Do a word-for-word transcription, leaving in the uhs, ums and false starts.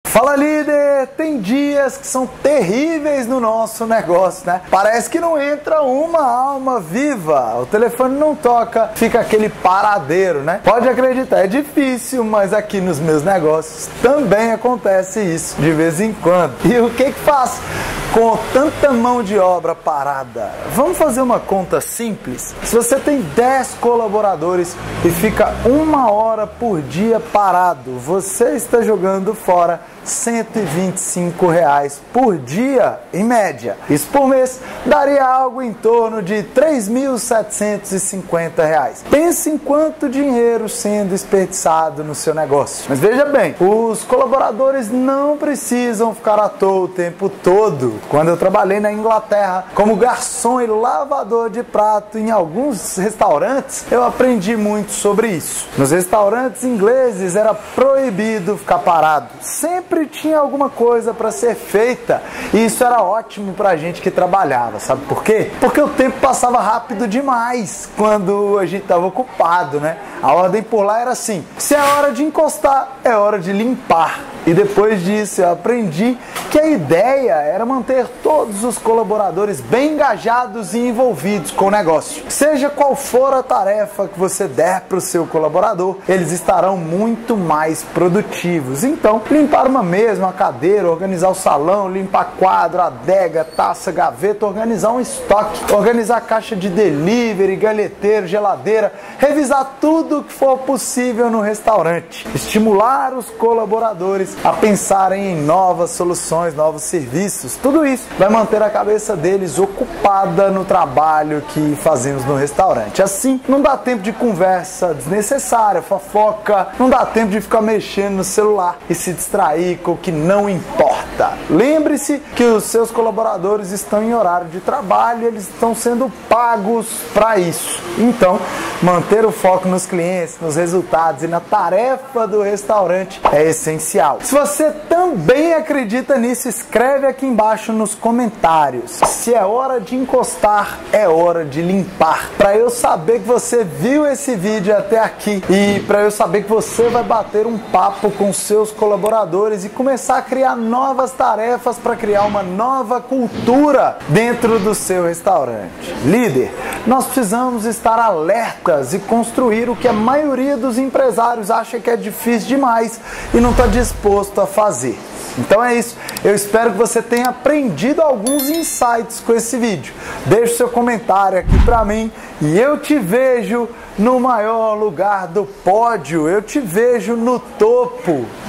Fala, líder! Tem dias que são terríveis no nosso negócio, né? Parece que não entra uma alma viva, o telefone não toca, fica aquele paradeiro, né? Pode acreditar, é difícil, mas aqui nos meus negócios também acontece isso de vez em quando. E o que que faz com tanta mão de obra parada? Vamos fazer uma conta simples? Se você tem dez colaboradores e fica uma hora por dia parado, você está jogando fora cento e vinte e cinco reais por dia, em média. Isso por mês daria algo em torno de três mil setecentos e cinquenta reais. Pense em quanto dinheiro sendo desperdiçado no seu negócio. Mas veja bem, os colaboradores não precisam ficar à toa o tempo todo. Quando eu trabalhei na Inglaterra como garçom e lavador de prato em alguns restaurantes, eu aprendi muito sobre isso. Nos restaurantes ingleses era proibido ficar parado. Sempre tinha alguma coisa para ser feita e isso era ótimo para a gente que trabalhava, sabe por quê? Porque o tempo passava rápido demais quando a gente estava ocupado, né? A ordem por lá era assim: se é hora de encostar, é hora de limpar. E depois disso eu aprendi que a ideia era manter todos os colaboradores bem engajados e envolvidos com o negócio. Seja qual for a tarefa que você der para o seu colaborador, eles estarão muito mais produtivos. Então, limpar uma mesa, uma cadeira, organizar o salão, limpar quadro, adega, taça, gaveta, organizar um estoque, organizar a caixa de delivery, galheteiro, geladeira, revisar tudo que for possível no restaurante, estimular os colaboradores a pensarem em novas soluções, novos serviços. Tudo isso vai manter a cabeça deles ocupada no trabalho que fazemos no restaurante. Assim, não dá tempo de conversa desnecessária, fofoca, não dá tempo de ficar mexendo no celular e se distrair com o que não importa. Lembre-se que os seus colaboradores estão em horário de trabalho, eles estão sendo pagos para isso. Então, manter o foco nos clientes, nos resultados e na tarefa do restaurante é essencial. Se você também acredita nisso, escreve aqui embaixo nos comentários. Se é hora de encostar, é hora de limpar. Para eu saber que você viu esse vídeo até aqui e para eu saber que você vai bater um papo com seus colaboradores e começar a criar novas tarefas para criar uma nova cultura dentro do seu restaurante. Líder, nós precisamos estar alertas e construir o que a maioria dos empresários acha que é difícil demais e não está disposto a fazer. Então é isso, eu espero que você tenha aprendido alguns insights com esse vídeo. Deixe seu comentário aqui para mim e eu te vejo no maior lugar do pódio, eu te vejo no topo.